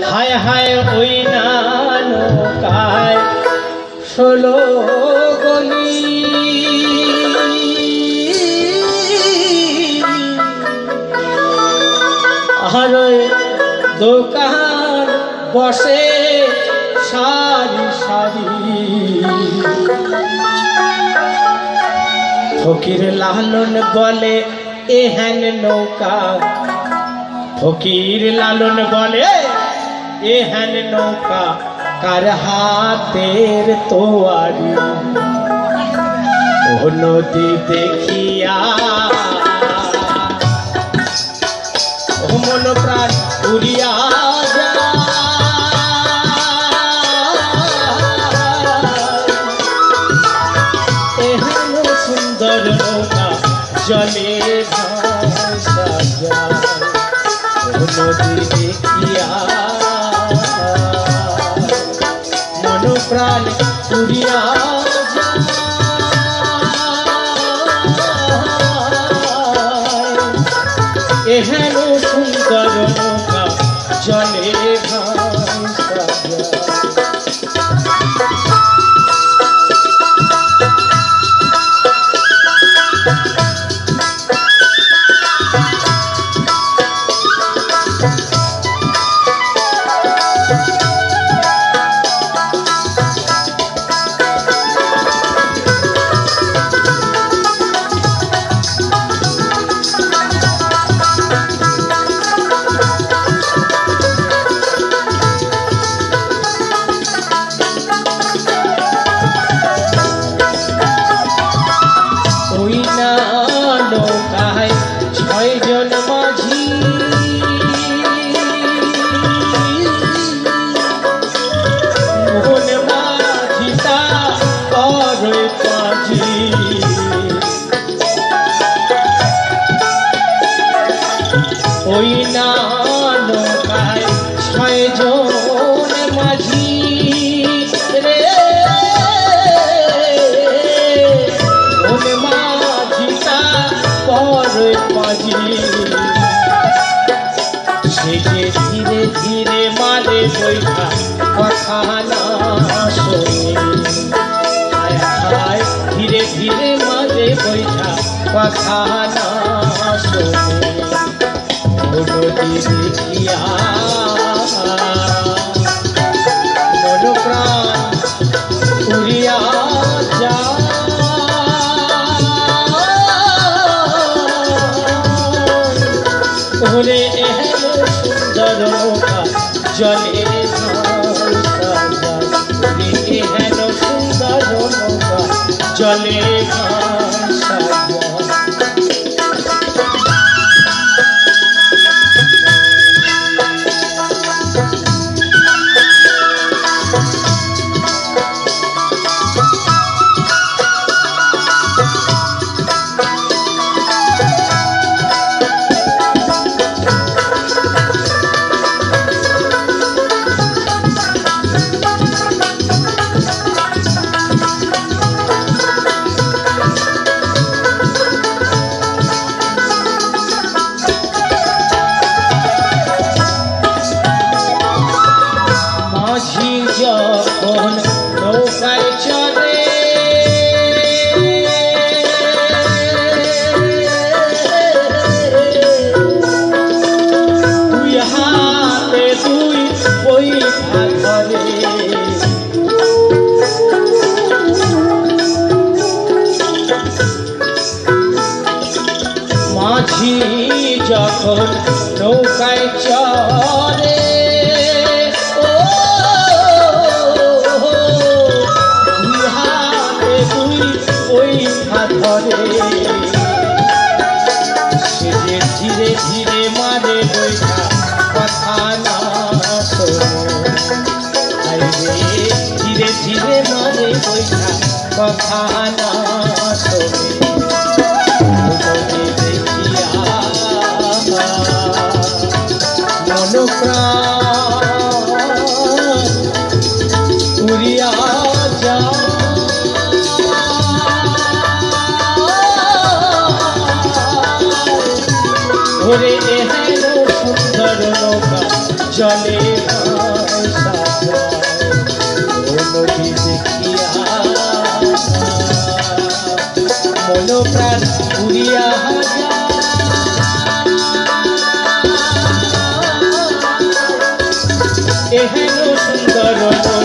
হায় হায় ওই না নৌকায় 16 গলি আর দোকান বসে সারি সারি ফকির লালন বলে এহেন নৌকা ফকির লালন বলে এহেন নৌকা কার হাতের তোয়ারি ও নদী দেখিয়া ও মন প্রাণ উড়িয়া এহেন সুন্দর নৌকা জলে ভাসা যায় নদী দেখিয়া মন প্রাণ উড়িয়া এহেন সুন্দর নৌকা জলে ভাসা যায় ওই না নৌকায় 6 জন মাঝি রে ওন মাঝিটা পরে পাজি সে যে ধীরে ধীরে মারে বৈঠা কথা না শোনে হায় হায় ধীরে ধীরে মারে বৈঠা কথা না শোনে নদী দেখিয়া মন প্রাণ উড়িয়া যায় ওরে এহেন সুন্দর নৌকা জলে ভাসা যায় এহেন সুন্দর নৌকা জলে ভাসা যায় যখন নৌকায় চড়ে দুই হাতে দুই পয়সা ধরে মাঝি যখন নৌকায় চড়ে সে যে ধীরে ধীরে মারে বৈঠা কথা না শোনে ধীরে ধীরে মারে বৈঠা কথা না শোনে দেখিয়া মন প্রাণ উড়িয়া যায় ওরে এহেন সুন্দর নৌকা জলে নদী দেখিয়া মন প্রাণ উড়িয়া এহেন সুন্দর